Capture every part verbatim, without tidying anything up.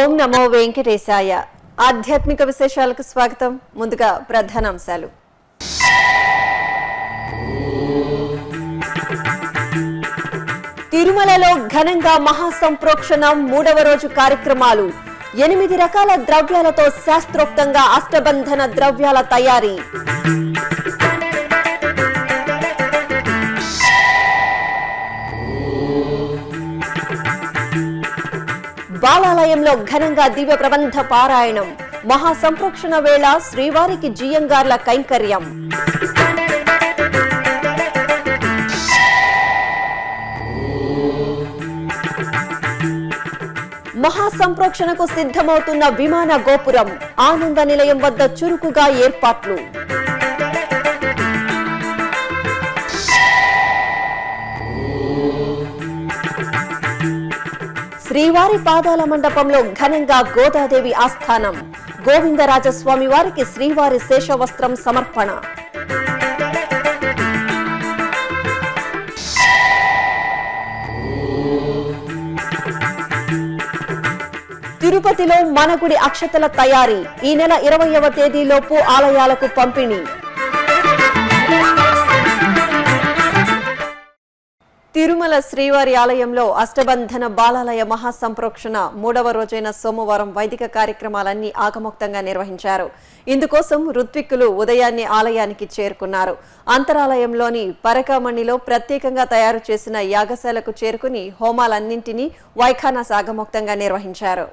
ఓం నమో వెంకటేశాయ. ఆధ్యాత్మిక విశేషాలకు స్వాగతం. ముందుగా ప్రధానాంశాలు. తిరుమలలో ఘనంగా మహాసంప్రోక్షణం మూడవ రోజు కార్యక్రమాలు. ఎనిమిది రకాల ద్రవ్యాలతో శాస్త్రోక్తంగా అష్టబంధన ద్రవ్యాల తయారీ. బాలాలయంలో ఘనంగా దివ్య ప్రబంధ పారాయణం. మహాసంప్రోక్షణ వేళ శ్రీవారికి జియంగార్ల కైంకర్యం. మహాసంప్రోక్షణకు సిద్ధమవుతున్న విమాన గోపురం. ఆనంద నిలయం వద్ద చురుకుగా ఏర్పాట్లు. శ్రీవారి పాదాల మండపంలో ఘనంగా గోదాదేవి ఆస్థానం. గోవిందరాజస్వామి వారికి శ్రీవారి శేషవస్త్రం సమర్పణ. తిరుపతిలో మనగుడి అక్షతల తయారీ. ఈ నెల ఇరవైవ తేదీలోపు ఆలయాలకు పంపిణీ. తిరుమల శ్రీవారి ఆలయంలో అష్టబంధన బాలాలయ మహాసంప్రోక్షణ మూడవ రోజైన సోమవారం వైదిక కార్యక్రమాలన్నీ ఆగమోక్తంగా నిర్వహించారు. ఇందుకోసం ఋత్విక్కులు ఉదయాన్నే ఆలయానికి చేరుకున్నారు. అంతరాలయంలోని పరకామణిలో ప్రత్యేకంగా తయారు చేసిన యాగశాలకు చేరుకుని హోమాలన్నింటినీ వైఖానస ఆగమోక్తంగా నిర్వహించారు.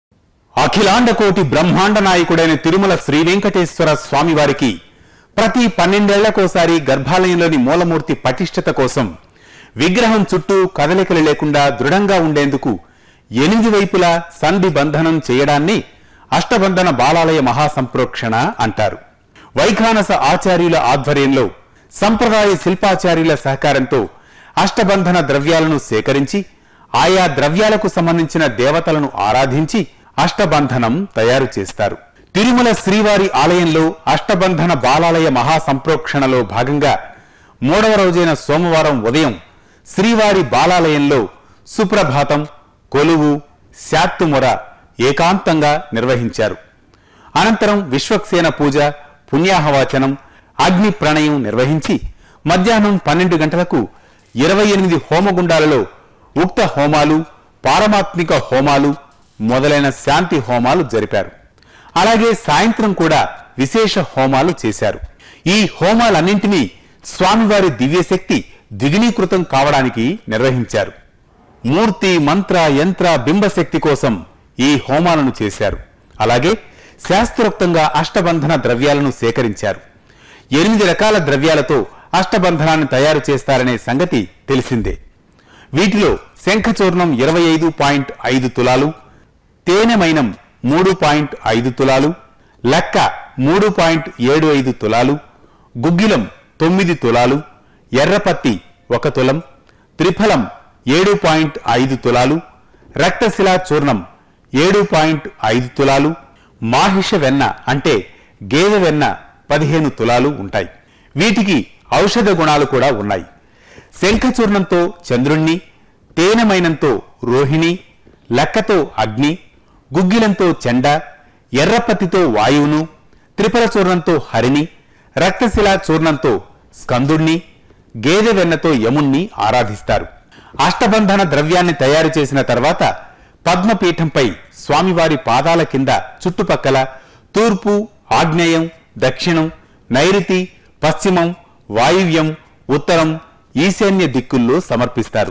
అఖిలాండ కోటి బ్రహ్మాండ నాయకుడైన తిరుమల శ్రీ వెంకటేశ్వర స్వామి వారికి ప్రతి పన్నెండేళ్లకోసారి గర్భాలయంలోని మూలమూర్తి పటిష్టత కోసం విగ్రహం చుట్టూ కదలికలు లేకుండా దృఢంగా ఉండేందుకు ఎనిమిది వైపులా సంధి బంధనం చేయడాన్ని అష్టబంధన బాలాలయ మహాసంప్రోక్షణ అంటారు. వైఖానస ఆచార్యుల ఆధ్వర్యంలో సంప్రదాయ శిల్పాచార్యుల సహకారంతో అష్టబంధన ద్రవ్యాలను సేకరించి ఆయా ద్రవ్యాలకు సంబంధించిన దేవతలను ఆరాధించి అష్టబంధనం తయారు చేస్తారు. తిరుమల శ్రీవారి ఆలయంలో అష్టబంధన బాలాలయ మహాసంప్రోక్షణలో భాగంగా మూడవ రోజైన సోమవారం ఉదయం శ్రీవారి బాలాలయంలో సుప్రభాతం, కొలువు, శాత్తుమొర ఏకాంతంగా నిర్వహించారు. అనంతరం విశ్వక్సేన పూజ, పుణ్యాహవాచనం, అగ్ని ప్రణయం నిర్వహించి మధ్యాహ్నం పన్నెండు గంటలకు ఇరవై ఎనిమిది హోమగుండాలలో ఉక్త హోమాలు, పారమాత్మిక హోమాలు మొదలైన శాంతి హోమాలు జరిపారు. అలాగే సాయంత్రం కూడా విశేష హోమాలు చేశారు. ఈ హోమాలన్నింటినీ స్వామివారి దివ్యశక్తి ద్విగుణీకృతం కావడానికి నిర్వహించారు. మూర్తి, మంత్ర, యంత్ర, బింబశక్తి కోసం ఈ హోమాలను చేశారు. అలాగే శాస్త్రోక్తంగా అష్టబంధన ద్రవ్యాలను సేకరించారు. ఎనిమిది రకాల ద్రవ్యాలతో అష్టబంధనాన్ని తయారు చేస్తారనే సంగతి తెలిసిందే. వీటిలో శంఖచూర్ణం ఇరవై ఐదు పాయింట్ ఐదు తులాలు, తేనెమైనం మూడు పాయింట్ ఐదు తులాలు, లక్క మూడు పాయింట్ ఏడు ఐదు తులాలు, గుగ్గిలం తొమ్మిది తులాలు, ఎర్రపత్తి ఒక తులం, త్రిఫలం ఏడు పాయింట్ ఐదు తులాలు, రక్తశిలా చూర్ణం ఏడు పాయింట్ ఐదు తులాలు, మాహిష వెన్న అంటే గేదె వెన్న పదిహేను తులాలు ఉంటాయి. వీటికి ఔషధ గుణాలు కూడా ఉన్నాయి. శంఖచూర్ణంతో చంద్రుణ్ణి, తేనెమైనంతో రోహిణి, లక్కతో అగ్ని, గుగ్గిలంతో చెండ, ఎర్రపత్తితో వాయువును, త్రిఫల చూర్ణంతో హరిని, రక్తశిలా చూర్ణంతో స్కందుణ్ణి, గేదె వెన్నతో యముణ్ణి ఆరాధిస్తారు. అష్టబంధన ద్రవ్యాన్ని తయారు చేసిన తర్వాత పద్మపీఠంపై స్వామివారి పాదాల కింద చుట్టుపక్కల తూర్పు, ఆగ్నేయం, దక్షిణం, నైరుతి, పశ్చిమం, వాయువ్యం, ఉత్తరం, ఈశాన్య దిక్కుల్లో సమర్పిస్తారు.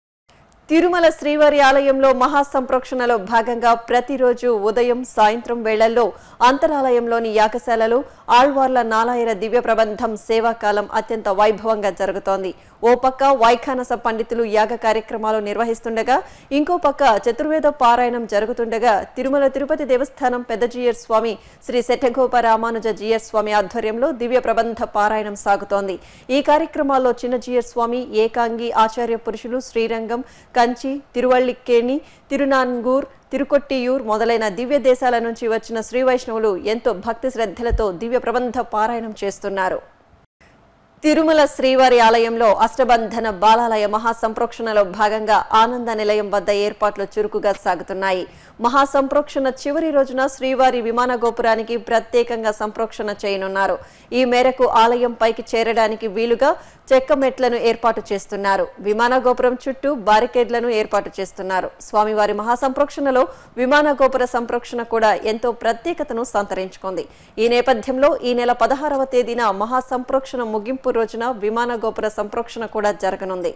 తిరుమల శ్రీవారి ఆలయంలో మహాసంప్రోక్షణలో భాగంగా ప్రతిరోజు ఉదయం, సాయంత్రం వేళల్లో అంతరాలయంలోని యాగశాలలో ఆళ్వార్ల నాలాయర దివ్య ప్రబంధం సేవాకాలం అత్యంత వైభవంగా జరుగుతోంది. ఓ పక్క వైఖానస పండితులు యాగ కార్యక్రమాలు నిర్వహిస్తుండగా, ఇంకో పక్క చతుర్వేద పారాయణం జరుగుతుండగా తిరుమల తిరుపతి దేవస్థానం పెద్ద జీయర్ స్వామి శ్రీ శఠగోప రామానుజ జీయర్ స్వామి ఆధ్వర్యంలో దివ్య ప్రబంధ పారాయణం సాగుతోంది. ఈ కార్యక్రమాల్లో చిన్న జీయర్ స్వామి, ఏకాంగి ఆచార్య పురుషులు, శ్రీరంగం, కంచి, తిరువళ్ళిక్కేణి, తిరునాన్గూర్, తిరుకొట్టియూర్ మొదలైన దివ్య దేశాల నుంచి వచ్చిన శ్రీ వైష్ణవులు ఎంతో భక్తి శ్రద్ధలతో దివ్య ప్రబంధ పారాయణం చేస్తున్నారు. తిరుమల శ్రీవారి ఆలయంలో అష్టబంధన బాలాలయ మహాసంప్రోక్షణలో భాగంగా ఆనంద నిలయం వద్ద ఏర్పాట్లు చురుకుగా సాగుతున్నాయి. మహాసంప్రోక్షణ చివరి రోజున శ్రీవారి విమాన గోపురానికి ప్రత్యేకంగా సంప్రోక్షణ చేయనున్నారు. ఈ మేరకు ఆలయం పైకి చేరడానికి వీలుగా చెక్క మెట్లను ఏర్పాటు చేస్తున్నారు. విమాన గోపురం చుట్టూ బారికేడ్లను ఏర్పాటు చేస్తున్నారు. స్వామివారి మహాసంప్రోక్షణలో విమాన గోపుర సంప్రోక్షణ కూడా ఎంతో ప్రత్యేకతను సంతరించుకుంది. ఈ నేపథ్యంలో ఈ నెల పదహారవ తేదీన మహాసంప్రోక్షణ ముగింపు రోజున విమాన గోపుర సంప్రోక్షణ కూడా జరగనుంది.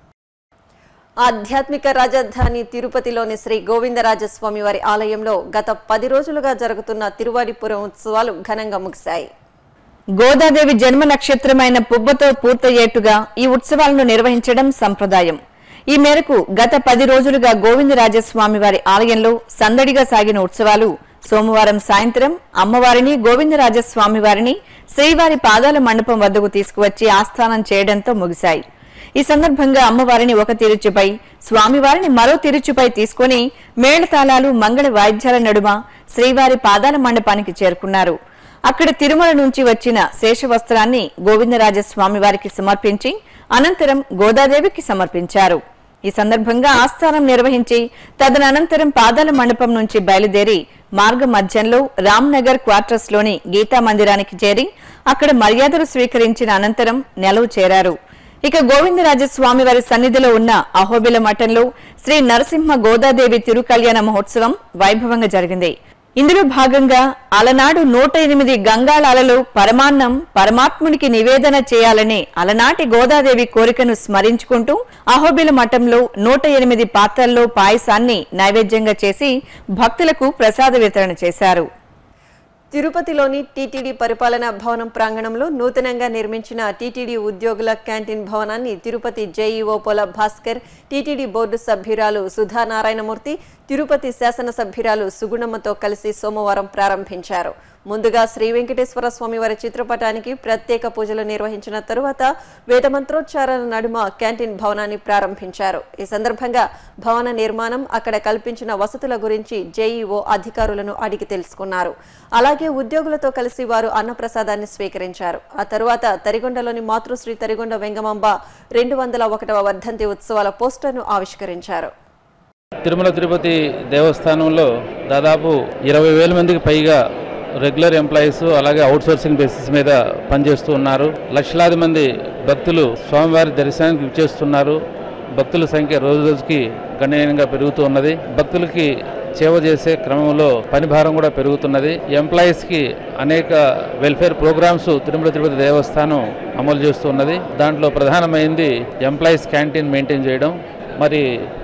ఆధ్యాత్మిక రాజధాని తిరుపతిలోని శ్రీ గోవిందరాజస్వామి వారి ఆలయంలో గత పది రోజులుగా జరుగుతున్న తిరువాడిపురం ఉత్సవాలు ఘనంగా ముగిశాయి. గోదాదేవి జన్మ నక్షత్రమైన పుబ్బతో పూర్తయ్యేట్టుగా ఈ ఉత్సవాలను నిర్వహించడం సంప్రదాయం. ఈ మేరకు గత పది రోజులుగా గోవిందరాజస్వామి వారి ఆలయంలో సందడిగా సాగిన ఉత్సవాలు సోమవారం సాయంత్రం అమ్మవారిని గోవిందరాజస్వామి వారిని శ్రీవారి పాదాల మండపం వద్దకు తీసుకువచ్చి ఆస్థానం చేయడంతో ముగిశాయి. ఈ సందర్భంగా అమ్మవారిని ఒక తిరుచుపై, స్వామివారిని మరో తిరుచుపై తీసుకుని మేళతాళాలు మంగళ వాయిద్యాల నడుమ శ్రీవారి పాదాల మండపానికి చేరుకున్నారు. అక్కడ తిరుమల నుంచి వచ్చిన శేషవస్త్రాన్ని గోవిందరాజస్వామి వారికి సమర్పించి అనంతరం గోదాదేవికి సమర్పించారు. ఈ సందర్భంగా ఆస్థానం నిర్వహించి తదనంతరం పాదాల మండపం నుంచి బయలుదేరి మార్గ మధ్యంలో రామ్నగర్ క్వార్టర్స్ లోని గీతా మందిరానికి చేరి అక్కడ మర్యాదలు స్వీకరించిన అనంతరం నెలవు చేరారు. ఇక గోవిందరాజస్వామి వారి సన్నిధిలో ఉన్న అహోబిల మఠంలో శ్రీ నరసింహ గోదాదేవి తిరుకళ్యాణ మహోత్సవం వైభవంగా జరిగింది. ఇందులో భాగంగా అలనాడు నూట ఎనిమిది గంగాళాలలో పరమాన్నం పరమాత్మునికి నివేదన చేయాలనే అలనాటి గోదాదేవి కోరికను స్మరించుకుంటూ అహోబిల మఠంలో నూట ఎనిమిది పాత్రల్లో పాయసాన్ని నైవేద్యంగా చేసి భక్తులకు ప్రసాద వితరణ చేశారు. తిరుపతిలోని టీటీడీ పరిపాలనా భవనం ప్రాంగణంలో నూతనంగా నిర్మించిన టీటీడీ ఉద్యోగుల క్యాంటీన్ భవనాన్ని Tirupati JEO Pola Bhaskar, TTD board సభ్యురాలు సుధా నారాయణమూర్తి, తిరుపతి శాసనసభ్యురాలు సుగుణమ్మతో కలిసి సోమవారం ప్రారంభించారు. ముందుగా శ్రీ వెంకటేశ్వర స్వామి వారి చిత్రపటానికి ప్రత్యేక పూజలు నిర్వహించిన తరువాత వేదమంత్రోచ్చారాల నడుమ క్యాంటీన్ భవనాన్ని ప్రారంభించారు. ఈ సందర్భంగా భవన నిర్మాణం, అక్కడ కల్పించిన వసతుల గురించి జేఈఓ అధికారులను అడిగి తెలుసుకున్నారు. అలాగే ఉద్యోగులతో కలిసి వారు అన్నప్రసాదాన్ని స్వీకరించారు. ఆ తరువాత తరిగొండలోని మాతృశ్రీ తరిగొండ వెంగమాంబ రెండు వందల ఒకటవ వర్ధంతి ఉత్సవాల పోస్టర్ను ఆవిష్కరించారు. తిరుమల తిరుపతి దేవస్థానంలో దాదాపు ఇరవై వేల మందికి పైగా రెగ్యులర్ ఎంప్లాయీస్ అలాగే అవుట్సోర్సింగ్ బేసిస్ మీద పనిచేస్తూ ఉన్నారు. లక్షలాది మంది భక్తులు స్వామివారి దర్శనానికి విచ్చేస్తున్నారు. భక్తుల సంఖ్య రోజు రోజుకి గణనీయంగా పెరుగుతూ ఉన్నది. భక్తులకి సేవ చేసే క్రమంలో పని భారం కూడా పెరుగుతున్నది. ఎంప్లాయీస్కి అనేక వెల్ఫేర్ ప్రోగ్రామ్స్ తిరుమల తిరుపతి దేవస్థానం అమలు చేస్తూ ఉన్నది. దాంట్లో ప్రధానమైంది ఎంప్లాయీస్ క్యాంటీన్ మెయింటైన్ చేయడం. మరి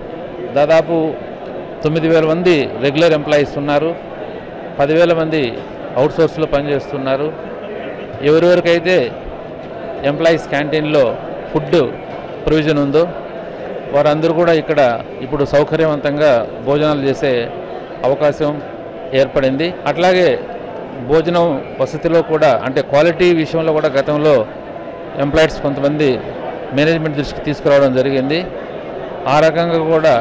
దాదాపు తొమ్మిది వేల మంది రెగ్యులర్ ఎంప్లాయీస్ ఉన్నారు. పదివేల మంది అవుట్సోర్స్లో పనిచేస్తున్నారు. ఎవరెవరికైతే ఎంప్లాయీస్ క్యాంటీన్లో ఫుడ్ ప్రొవిజన్ ఉందో వారందరూ కూడా ఇక్కడ ఇప్పుడు సౌకర్యవంతంగా భోజనాలు చేసే అవకాశం ఏర్పడింది. అట్లాగే భోజనం వసతిలో కూడా అంటే క్వాలిటీ విషయంలో కూడా గతంలో ఎంప్లాయీస్ కొంతమంది మేనేజ్మెంట్ దృష్టికి తీసుకురావడం జరిగింది. ఆ రకంగా కూడా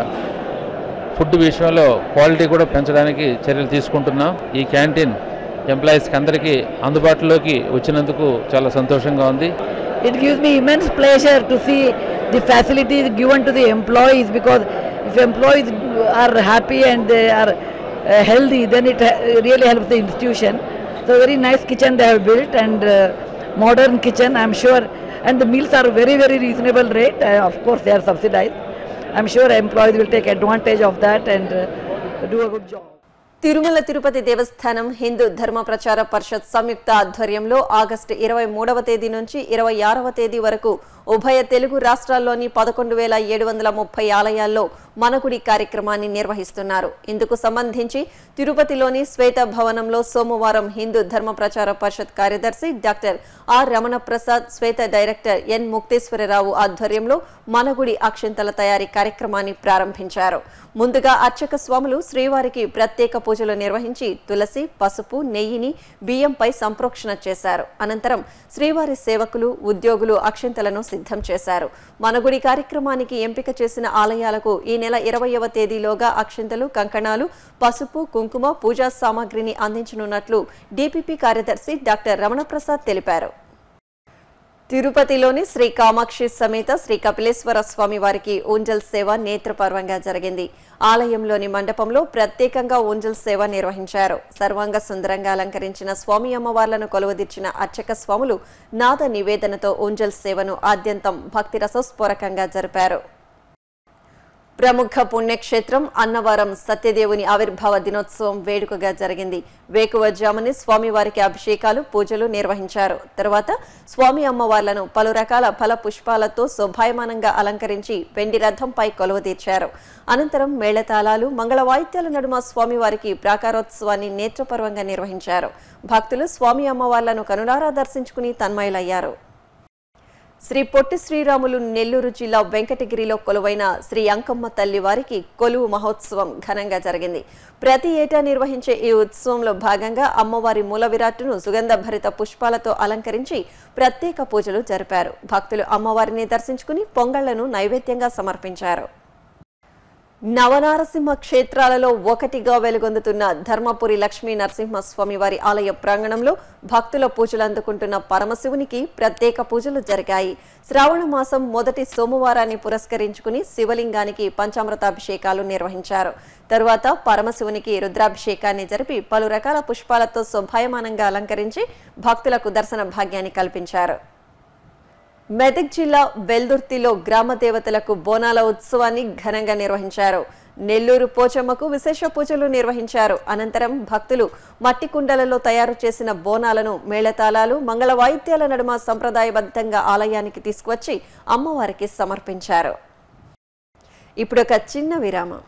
ఫుడ్ విషయంలో క్వాలిటీ కూడా పెంచడానికి చర్యలు తీసుకుంటున్నాం. ఈ క్యాంటీన్ ఎంప్లాయీస్కి అందరికీ అందుబాటులోకి వచ్చినందుకు చాలా సంతోషంగా ఉంది. It gives me immense pleasure to see the facilities given to the employees, because if employees are happy and they are uh, healthy, then it really helps the institution. So very nice kitchen they have built, and uh, modern kitchen, I'm sure, and the meals are very very reasonable rate. Uh, of course they are subsidized. I'm sure employees will take advantage of that and uh, do a good job. Tirumala Tirupati దేవస్థానం హిందూ ధర్మ ప్రచార పరిషత్ సంయుక్త ఆధ్వర్యంలో August ఇరవై మూడవ తేదీ నుంచి ఇరవై ఆరవ తేదీ వరకు ఉభయ తెలుగు రాష్ట్రాల్లోని పదకొండు వేల ఏడు వందల ముప్పై ఆలయాల్లో మనగుడి కార్యక్రమాన్ని నిర్వహిస్తున్నారు. ఇందుకు సంబంధించి తిరుపతిలోని శ్వేత భవనంలో సోమవారం హిందూ ధర్మ ప్రచార పరిషత్ కార్యదర్శి doctor R Ramana Prasad, Sveta director N Mukteswararao ఆధ్వర్యంలో మనగుడి అక్షింతల తయారీ కార్యక్రమాన్ని ప్రారంభించారు. ముందుగా అర్చక స్వాములు శ్రీవారికి ప్రత్యేక పూజలు నిర్వహించి తులసి, పసుపు, నెయ్యిని బియ్యంపై సంప్రోక్షణ చేశారు. అనంతరం శ్రీవారి సేవకులు, ఉద్యోగులు అక్షింతలను సిద్ధం చేశారు. మనగుడి కార్యక్రమానికి ఎంపిక చేసిన ఆలయాలకు ఈ నెల ఇరవైవ తేదీలోగా అక్షింతలు, కంకణాలు, పసుపు, కుంకుమ, పూజా సామాగ్రిని అందించనున్నట్లు డిపిపి కార్యదర్శి డాక్టర్ రమణ ప్రసాద్ తెలిపారు. తిరుపతిలోని శ్రీ కామాక్షి సమేత శ్రీ కపిలేశ్వర స్వామి వారికి ఊంజల్ సేవ నేత్రపర్వంగా జరిగింది. ఆలయంలోని మండపంలో ప్రత్యేకంగా ఊంజల్ సేవ నిర్వహించారు. సర్వాంగ సుందరంగా అలంకరించిన స్వామి అమ్మవార్లను కొలువుదీర్చిన అర్చక స్వాములు నాద నివేదనతో ఊంజల్ సేవను ఆద్యంతం భక్తి రసస్ఫోరకంగా జరిపారు. ప్రముఖ పుణ్యక్షేత్రం అన్నవరం సత్యదేవుని ఆవిర్భావ దినోత్సవం వేడుకగా జరిగింది. వేకువజాముని స్వామివారికి అభిషేకాలు, పూజలు నిర్వహించారు. తరువాత స్వామి అమ్మవార్లను పలు రకాల ఫల పుష్పాలతో శోభాయమానంగా అలంకరించి వెండి రథంపై కొలువుదీర్చారు. అనంతరం మేళతాళాలు, మంగళవాయిద్యాల నడుమ స్వామివారికి ప్రాకారోత్సవాన్ని నేత్రపర్వంగా నిర్వహించారు. భక్తులు స్వామి అమ్మవార్లను కనులారా దర్శించుకుని తన్మయులయ్యారు. శ్రీ పొట్టి శ్రీరాములు నెల్లూరు జిల్లా వెంకటగిరిలో కొలువైన శ్రీ అంకమ్మ తల్లి వారికి కొలువు మహోత్సవం ఘనంగా జరిగింది. ప్రతి ఏటా నిర్వహించే ఈ ఉత్సవంలో భాగంగా అమ్మవారి మూల విరాట్టును సుగంధ భరిత పుష్పాలతో అలంకరించి ప్రత్యేక పూజలు జరిపారు. భక్తులు అమ్మవారిని దర్శించుకుని పొంగళ్లను నైవేద్యంగా సమర్పించారు. నవనారసింహ క్షేత్రాలలో ఒకటిగా వెలుగొందుతున్న ధర్మపురి లక్ష్మీ నరసింహస్వామి వారి ఆలయ ప్రాంగణంలో భక్తుల పూజలు అందుకుంటున్న పరమశివునికి ప్రత్యేక పూజలు జరిగాయి. శ్రావణ మాసం మొదటి సోమవారాన్ని పురస్కరించుకుని శివలింగానికి పంచామృతాభిషేకాలు నిర్వహించారు. తరువాత పరమశివునికి రుద్రాభిషేకాన్ని జరిపి పలు రకాల పుష్పాలతో శోభాయమానంగా అలంకరించి భక్తులకు దర్శన భాగ్యాన్ని కల్పించారు. మెదక్ జిల్లా వెల్దుర్తిలో గ్రామ దేవతలకు బోనాల ఉత్సవాన్ని ఘనంగా నిర్వహించారు. నెల్లూరు పోచమ్మకు విశేష పూజలు నిర్వహించారు. అనంతరం భక్తులు మట్టి కుండలలో తయారు చేసిన బోనాలను మేళతాళాలు, మంగళ వాయిద్యాల నడుమ సంప్రదాయబద్ధంగా ఆలయానికి తీసుకువచ్చి అమ్మవారికి సమర్పించారు. ఇప్పుడు ఒక చిన్న విరామం.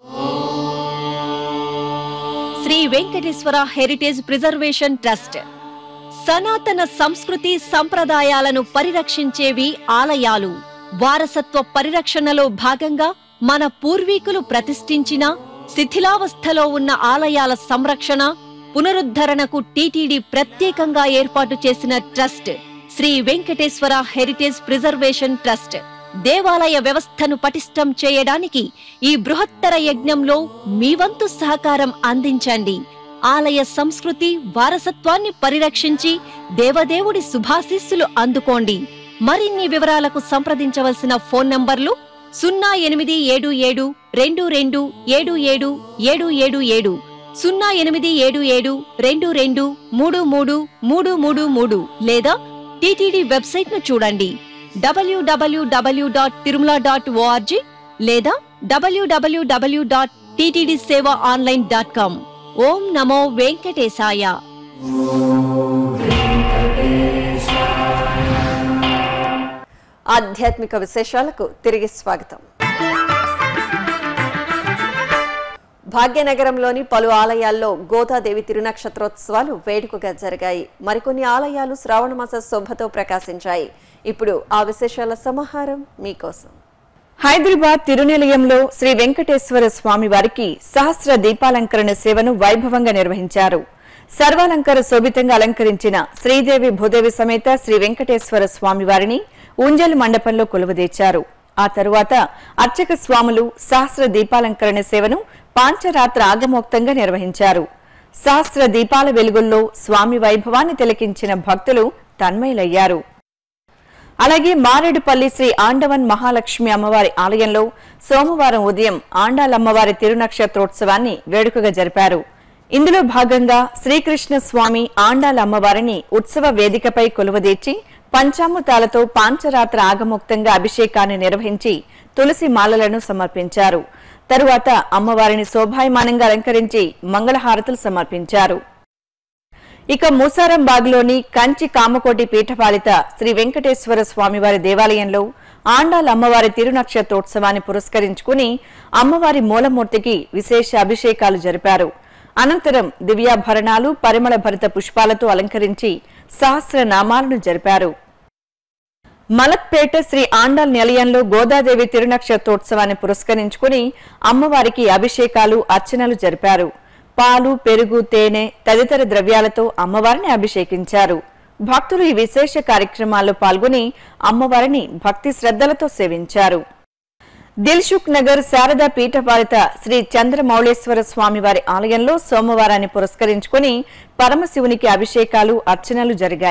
Sri Venkateswara heritage preservation trust సనాతన సంస్కృతి సంప్రదాయాలను పరిరక్షించేవి ఆలయాలు. వారసత్వ పరిరక్షణలో భాగంగా మన పూర్వీకులు ప్రతిష్ఠించిన శిథిలావస్థలో ఉన్న ఆలయాల సంరక్షణ, పునరుద్ధరణకు టీటీడీ ప్రత్యేకంగా ఏర్పాటు చేసిన trust Sri Venkateswara heritage preservation trust. దేవాలయ వ్యవస్థను పటిష్టం చేయడానికి ఈ బృహత్తర యజ్ఞంలో మీ వంతు సహకారం అందించండి. ఆలయ సంస్కృతి వారసత్వాన్ని పరిరక్షించి దేవదేవుడి శుభాశీస్సులు అందుకోండి. మరిన్ని వివరాలకు సంప్రదించవలసిన ఫోన్ నంబర్లు సున్నా ఎనిమిది ఏడు ఏడు రెండు రెండు ఏడు ఏడు ఏడు ఏడు ఏడు, సున్నా ఎనిమిది ఏడు ఏడు రెండు రెండు మూడు మూడు మూడు మూడు మూడు లేదా టీటీడీ వెబ్సైట్ ను చూడండి డబ్ల్యూడబ్ల్యూడబ్ల్యూ డాట్ తిరుమల డాట్ ఓఆర్జీ లేదా డబ్ల్యూడబ్ల్యూడబ్ల్యూ dot TTD seva online dot com. ఓం నమో వెంకటేశాయ. ఆధ్యాత్మిక విశేషాలకు తిరిగి స్వాగతం. భాగ్యనగరంలోని పలు ఆలయాల్లో గోదాదేవి తిరునక్షత్రోత్సవాలు వేడుకగా జరిగాయి. మరికొన్ని ఆలయాలు శ్రావణమాస శోభతో ప్రకాశించాయి. ఇప్పుడు ఆ విశేషాల సమాహారం మీకోసం. హైదరాబాద్ తిరునిలయంలో శ్రీ వెంకటేశ్వర స్వామి వారికి సహస్ర దీపాలంకరణ సేవను వైభవంగా నిర్వహించారు. సర్వాలంకార శోభితంగా అలంకరించిన శ్రీదేవి భూదేవి సమేత శ్రీ వెంకటేశ్వర స్వామి వారిని ఊంజల్ మండపంలో కొలువుదీర్చారు. ఆ తరువాత అర్చక స్వాములు సహస్ర దీపాలంకరణ సేవను పాంచరాత్ర ఆగమోక్తంగా నిర్వహించారు. సహస్ర దీపాల వెలుగుల్లో స్వామి వైభవాన్ని తిలకించిన భక్తులు తన్మయులయ్యారు. అలాగే మారేడుపల్లి శ్రీ ఆండవన్ మహాలక్ష్మి అమ్మవారి ఆలయంలో సోమవారం ఉదయం ఆండాలమ్మవారి తిరునక్షత్రోత్సవాన్ని వేడుకగా జరిపారు. ఇందులో భాగంగా శ్రీకృష్ణ స్వామి ఆండాల అమ్మవారిని ఉత్సవ వేదికపై కొలువదీర్చి పంచామృతాలతో పాంచరాత్ర ఆగమోక్తంగా అభిషేకాన్ని నిర్వహించి తులసి మాలలను సమర్పించారు. తరువాత అమ్మవారిని శోభాయమానంగా అలంకరించి మంగళహారతులు సమర్పించారు. ఇక మూసారంబాగ్లోని కంచి కామకోటి పీఠపాలిత శ్రీ వెంకటేశ్వర స్వామివారి దేవాలయంలో ఆండాల అమ్మవారి తిరునక్షత్రోత్సవాన్ని పురస్కరించుకుని అమ్మవారి మూలమూర్తికి విశేష అభిషేకాలు జరిపారు. అనంతరం దివ్యాభరణాలు, పరిమళ భరిత పుష్పాలతో అలంకరించి సహస్ర నామాలను జరిపారు. మలక్పేట శ్రీ ఆండాల్ నిలయంలో గోదాదేవి తిరునక్షత్రోత్సవాన్ని పురస్కరించుకుని అమ్మవారికి అభిషేకాలు, అర్చనలు జరిపారు. పాలు, పెరుగు, తేనె తదితర ద్రవ్యాలతో అమ్మవారిని అభిషేకించారు. భక్తులు ఈ విశేష కార్యక్రమాల్లో పాల్గొని అమ్మవారిని భక్తి శ్రద్ధలతో సేవించారు. దిల్సుఖ్ నగర్ శారదా పీఠపాలిత శ్రీ చంద్రమౌళేశ్వర స్వామివారి ఆలయంలో సోమవారాన్ని పురస్కరించుకుని పరమశివునికి అభిషేకాలు, అర్చనలు జరిగాయి.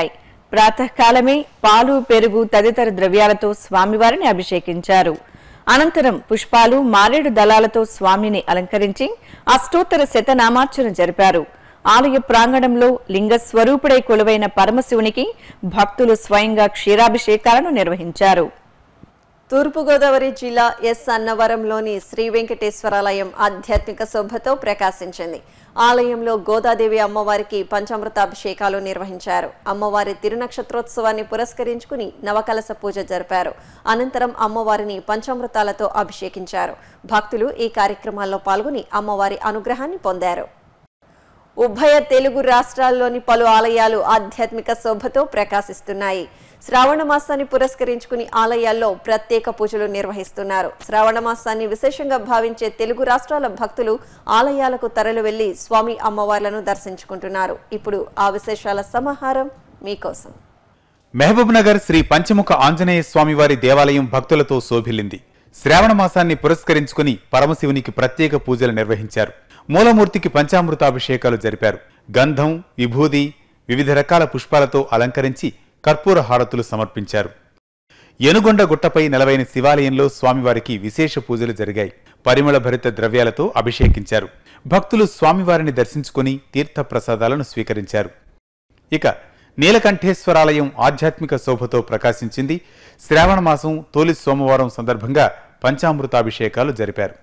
ప్రాతకాలమే పాలు పెరుగు తదితర ద్రవ్యాలతో స్వామివారిని అభిషేకించారు. అనంతరం పుష్పాలు మారేడు దళాలతో స్వామిని అలంకరించి అష్టోత్తర శతనామార్చన జరిపారు. ఆలయ ప్రాంగణంలో లింగ స్వరూపుడై కొలువైన పరమశివునికి భక్తులు స్వయంగా క్షీరాభిషేకాలను నిర్వహించారు. తూర్పుగోదావరి జిల్లా ఎస్ అన్నవరంలోని శ్రీ వెంకటేశ్వరాలయం ఆధ్యాత్మిక శోభతో ప్రకాశించింది. ఆలయంలో గోదాదేవి అమ్మవారికి పంచామృతాభిషేకాలు నిర్వహించారు. అమ్మవారి తిరునక్షత్రోత్సవాన్ని పురస్కరించుకుని నవకలశ పూజ జరిపారు. అనంతరం అమ్మవారిని పంచామృతాలతో అభిషేకించారు. భక్తులు ఈ కార్యక్రమాల్లో పాల్గొని అమ్మవారి అనుగ్రహాన్ని పొందారు. ఉభయ తెలుగు రాష్ట్రాల్లోని పలు ఆలయాలు ఆధ్యాత్మిక శోభతో ప్రకాశిస్తున్నాయి. శ్రావణ మాసాన్ని పురస్కరించుకుని ఆలయాల్లో ప్రత్యేక పూజలు నిర్వహిస్తున్నారు. శ్రావణ మాసాన్ని విశేషంగా భావించే తెలుగు రాష్ట్రాల భక్తులు ఆలయాలకు తరలి వెళ్లి స్వామి అమ్మవార్లను దర్శించుకుంటున్నారు. ఇప్పుడు ఆ విశేషాల సమాహారం మీకోసం. మహబూబ్ నగర్ శ్రీ పంచముఖ ఆంజనేయ స్వామివారి దేవాలయం భక్తులతో శోభిల్లింది. శ్రావణ మాసాన్ని పురస్కరించుకుని పరమశివునికి ప్రత్యేక పూజలు నిర్వహించారు. మూలమూర్తికి పంచామృతాభిషేకాలు జరిపారు. గంధం, విభూది, వివిధ రకాల పుష్పాలతో అలంకరించి కర్పూర హారతులు సమర్పించారు. ఎనుగొండ గుట్టపై నెలవైన శివాలయంలో స్వామివారికి విశేష పూజలు జరిగాయి. పరిమళ భరిత ద్రవ్యాలతో అభిషేకించారు. భక్తులు స్వామివారిని దర్శించుకుని తీర్థ ప్రసాదాలను స్వీకరించారు. ఇక నీలకంఠేశ్వరాలయం ఆధ్యాత్మిక శోభతో ప్రకాశించింది. శ్రావణ మాసం తొలి సోమవారం సందర్భంగా పంచామృతాభిషేకాలు జరిపారు.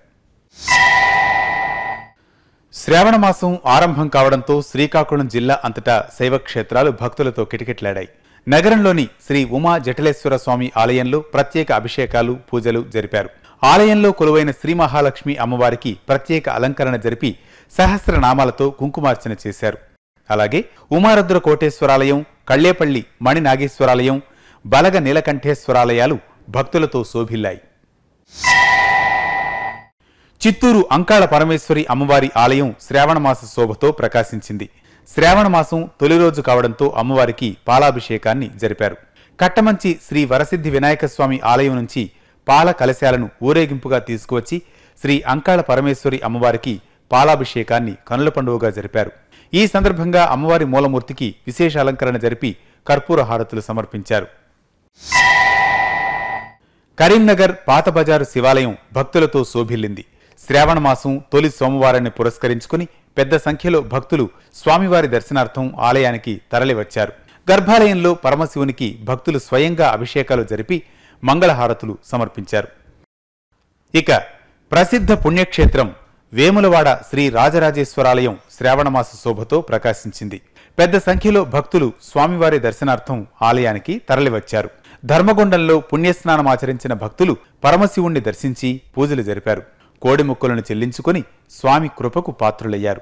శ్రావణ మాసం ఆరంభం కావడంతో శ్రీకాకుళం జిల్లా అంతటా శైవక్షేత్రాలు భక్తులతో కిటకిటలాడాయి. నగరంలోని శ్రీ ఉమా జటలేశ్వర స్వామి ఆలయంలో ప్రత్యేక అభిషేకాలు, పూజలు జరిపారు. ఆలయంలో కొలువైన శ్రీ మహాలక్ష్మి అమ్మవారికి ప్రత్యేక అలంకరణ జరిపి సహస్రనామాలతో కుంకుమార్చన చేశారు. అలాగే ఉమారుద్ర కోటేశ్వరాలయం, కళ్లేపల్లి మణి నాగేశ్వరాలయం, బలగ నీలకంఠేశ్వరాలయాలు భక్తులతో శోభిల్లాయి. చిత్తూరు అంకాళ పరమేశ్వరి అమ్మవారి ఆలయం శ్రావణమాస శోభతో ప్రకాశించింది. శ్రావణమాసం తొలి రోజు కావడంతో అమ్మవారికి పాలాభిషేకాన్ని జరిపారు. కట్టమంచి శ్రీ వరసిద్ధి వినాయకస్వామి ఆలయం నుంచి పాల కలశాలను ఊరేగింపుగా తీసుకువచ్చి శ్రీ అంకాళ పరమేశ్వరి అమ్మవారికి పాలాభిషేకాన్ని కనుల పండుగగా జరిపారు. ఈ సందర్భంగా అమ్మవారి మూలమూర్తికి విశేష అలంకరణ జరిపి కర్పూర హారతులు సమర్పించారు. కరీంనగర్ పాత బజారు శివాలయం భక్తులతో శోభిల్లింది. శ్రావణ మాసం తొలి సోమవారాన్ని పురస్కరించుకుని పెద్ద సంఖ్యలో భక్తులు స్వామివారి దర్శనార్థం ఆలయానికి తరలివచ్చారు. గర్భాలయంలో పరమశివునికి భక్తులు స్వయంగా అభిషేకాలు జరిపి మంగళహారతులు సమర్పించారు. ఇక ప్రసిద్ధ పుణ్యక్షేత్రం వేములవాడ శ్రీ రాజరాజేశ్వరాలయం శ్రావణమాస శోభతో ప్రకాశించింది. పెద్ద సంఖ్యలో భక్తులు స్వామివారి దర్శనార్థం ఆలయానికి తరలివచ్చారు. ధర్మగుండంలో పుణ్యస్నానమాచరించిన భక్తులు పరమశివుణ్ణి దర్శించి పూజలు జరిపారు. కోడి మొక్కులను చెల్లించుకుని స్వామి కృపకు పాత్రులయ్యారు.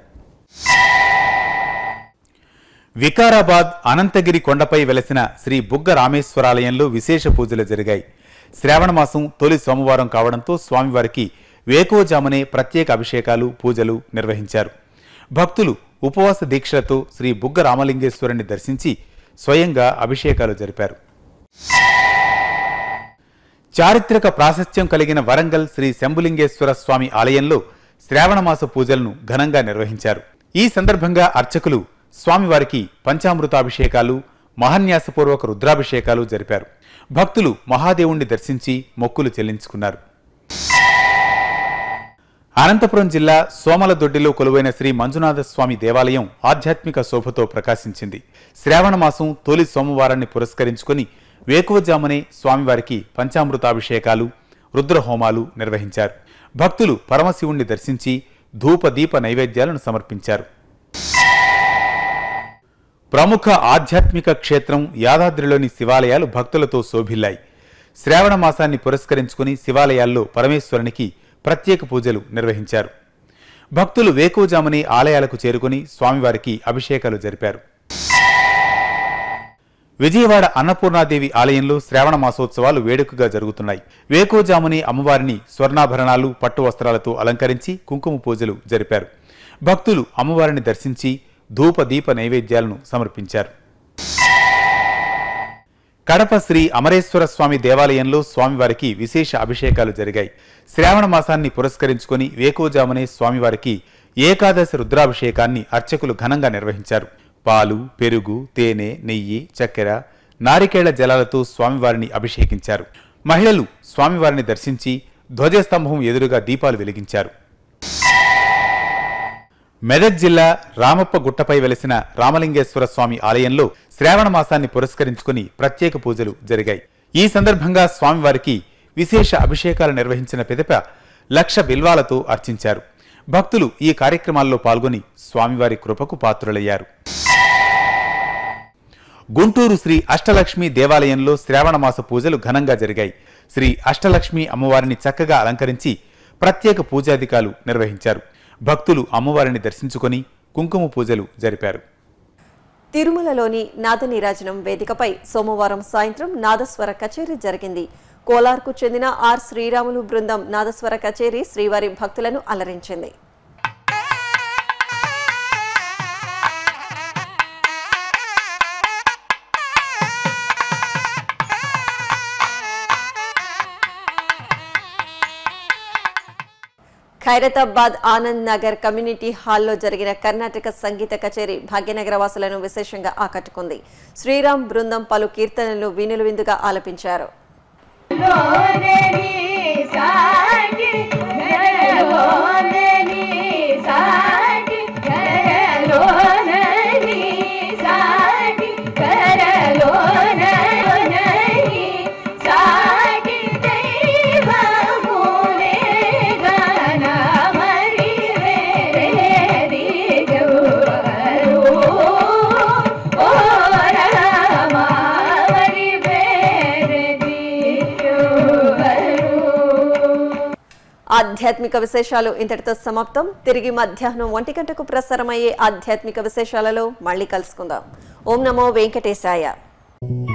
వికారాబాద్ అనంతగిరి కొండపై వెలసిన శ్రీ బుగ్గ రామేశ్వరాలయంలో విశేష పూజలు జరిగాయి. శ్రావణమాసం తొలి సోమవారం కావడంతో స్వామివారికి వేకోజామునే ప్రత్యేక అభిషేకాలు, పూజలు నిర్వహించారు. భక్తులు ఉపవాస దీక్షలతో శ్రీ బుగ్గ రామలింగేశ్వరుని దర్శించి స్వయంగా అభిషేకాలు జరిపారు. చారిత్రక ప్రాశస్త్యం కలిగిన వరంగల్ శ్రీ శంభులింగేశ్వర స్వామి ఆలయంలో శ్రావణమాస పూజలను ఘనంగా నిర్వహించారు. ఈ సందర్భంగా అర్చకులు స్వామివారికి పంచామృతాభిషేకాలు, మహాన్యాసపూర్వక రుద్రాభిషేకాలు జరిపారు. భక్తులు మహాదేవుణ్ణి దర్శించి మొక్కులు చెల్లించుకున్నారు. అనంతపురం జిల్లా సోమలదొడ్డిలో కొలువైన శ్రీ మంజునాథ స్వామి దేవాలయం ఆధ్యాత్మిక శోభతో ప్రకాశించింది. శ్రావణమాసం తొలి సోమవారాన్ని పురస్కరించుకుని వేకువజామునే స్వామివారికి పంచామృతాభిషేకాలు, రుద్రహోమాలు నిర్వహించారు. భక్తులు పరమశివుణ్ణి దర్శించి ధూప దీప నైవేద్యాలను సమర్పించారు. ప్రముఖ ఆధ్యాత్మిక క్షేత్రం యాదాద్రిలోని శివాలయాలు భక్తులతో శోభిల్లాయి. శ్రావణ మాసాన్ని పురస్కరించుకుని శివాలయాల్లో పరమేశ్వరునికి ప్రత్యేక పూజలు నిర్వహించారు. భక్తులు వేకువజామునే ఆలయాలకు చేరుకుని స్వామివారికి అభిషేకాలు జరిపారు. విజయవాడ అన్నపూర్ణాదేవి ఆలయంలో శ్రావణ మాసోత్సవాలు వేడుకగా జరుగుతున్నాయి. వేకువజామునే అమ్మవారిని స్వర్ణాభరణాలు, పట్టు వస్త్రాలతో అలంకరించి కుంకుమ పూజలు జరిపారు. భక్తులు అమ్మవారిని దర్శించి ధూప దీప నైవేద్యాలను సమర్పించారు. కడప శ్రీ అమరేశ్వర స్వామి దేవాలయంలో స్వామివారికి విశేష అభిషేకాలు జరిగాయి. శ్రావణ మాసాన్ని పురస్కరించుకుని వేకువజామునే స్వామివారికి ఏకాదశి రుద్రాభిషేకాన్ని అర్చకులు ఘనంగా నిర్వహించారు. పాలు, పెరుగు, తేనె, నెయ్యి, చక్కెర, నారికేళ్ల జలాలతో స్వామివారిని అభిషేకించారు. మహిళలు స్వామివారిని దర్శించి ధ్వజస్తంభం ఎదురుగా దీపాలు వెలిగించారు. మెదక్ జిల్లా రామప్ప గుట్టపై వెలిసిన రామలింగేశ్వర స్వామి ఆలయంలో శ్రావణ మాసాన్ని పురస్కరించుకుని ప్రత్యేక పూజలు జరిగాయి. ఈ సందర్భంగా స్వామివారికి విశేష అభిషేకాలు నిర్వహించిన పిదప లక్ష బిల్వాలతో అర్చించారు. భక్తులు ఈ కార్యక్రమాల్లో పాల్గొని స్వామివారి కృపకు పాత్రులయ్యారు. గుంటూరు శ్రీ అష్టలక్ష్మి దేవాలయంలో శ్రావణమాస పూజలు ఘనంగా జరిగాయి. శ్రీ అష్టలక్ష్మి అమ్మవారిని చక్కగా అలంకరించి ప్రత్యేక పూజాధికాలు నిర్వహించారు. భక్తులు అమ్మవారిని దర్శించుకొని కుంకుమ పూజలు జరిపారు. తిరుమలలోని నాదనీరాజనం వేదికపై సోమవారం సాయంత్రం నాదస్వర కచేరీ జరిగింది. కోలార్కు చెందిన ఆర్ శ్రీరాములు బృందం నాదస్వర కచేరీ శ్రీవారి భక్తులను అలరించింది. ఖైరతాబాద్ ఆనంద్ నగర్ కమ్యూనిటీ హాల్లో జరిగిన కర్ణాటక సంగీత కచేరీ భాగ్యనగర వాసులను విశేషంగా ఆకట్టుకుంది. శ్రీరామ్ బృందం పలు కీర్తనలు వీణులు విందుగా ఆలపించారు. ఆధ్యాత్మిక విశేషాలు ఇంతటితో సమాప్తం. తిరిగి మధ్యాహ్నం ఒంటి గంటకు ప్రసారమయ్యే ఆధ్యాత్మిక విశేషాలలో మళ్ళీ కలుసుకుందాం. ఓం నమో వెంకటేశాయ.